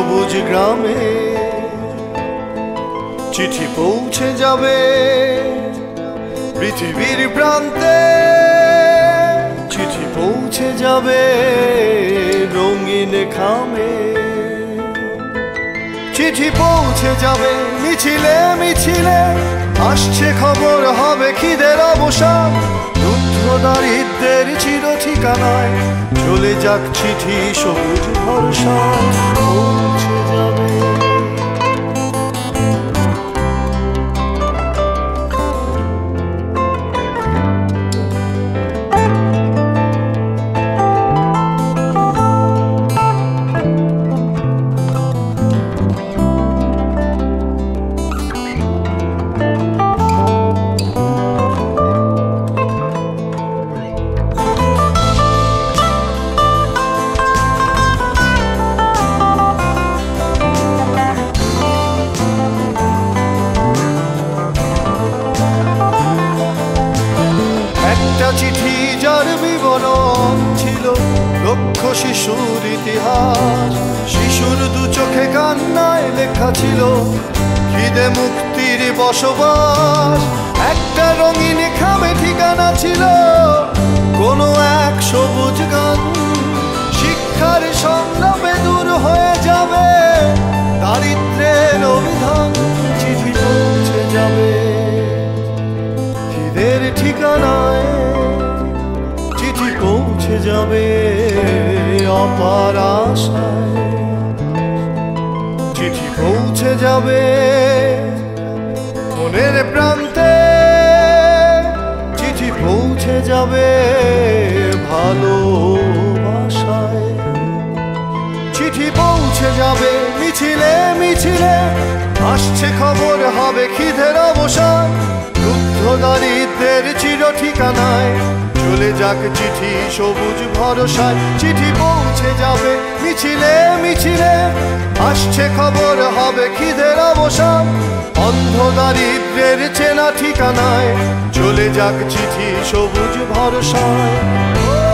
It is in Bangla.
সবুজ গ্রামে চিঠি পৌঁছে যাবে পৃথিবীর প্রান্তে, চিঠি পৌঁছে যাবে রঙিন খামে, চিঠি পৌঁছে যাবে মিছিলে মিছিলে, আসছে খবর হবে খিদের অবসান, রুদ্ধ দারিদ্রের চির ঠিকানায় চলে যাক চিঠি সবুজ ভরসা পৌঁছে যাবে। একটা চিঠি যার বিবরণ ছিল দক্ষ শিশুর ইতিহাস, শিশুর দু চোখে কান্নায় লেখা ছিল খিদে মুক্তির বসবাস। একটা রঙিন খামে ঠিকানা ছিল কোনো এক সবুজ গান, শিক্ষার সংগ্রামে দূর হয়ে যাবে দারিদ্রের অভিধান, চিঠি পৌঁছে যাবে খিদের ঠিকানায়, চিঠি পৌঁছে যাবে অপার আশায়, চিঠি পৌঁছে যাবে মনের প্রান্তে, চিঠি পৌঁছে যাবে ভালোবাসায়, চিঠি পৌঁছে যাবে মিছিলে মিছিলে, আসছে খবর হবে খিদের অবসান, রুদ্ধ দারিদ্রের চির ঠিকানায় চলে যাক চিঠি সবুজ ভরসায়, চিঠি পৌঁছে যাবে মিছিলে মিছিলে, আসছে খবর হবে খিদের অবসান, অন্ধ দারিদ্রের চেনা ঠিকানায় চলে যাক চিঠি সবুজ ভরসায়।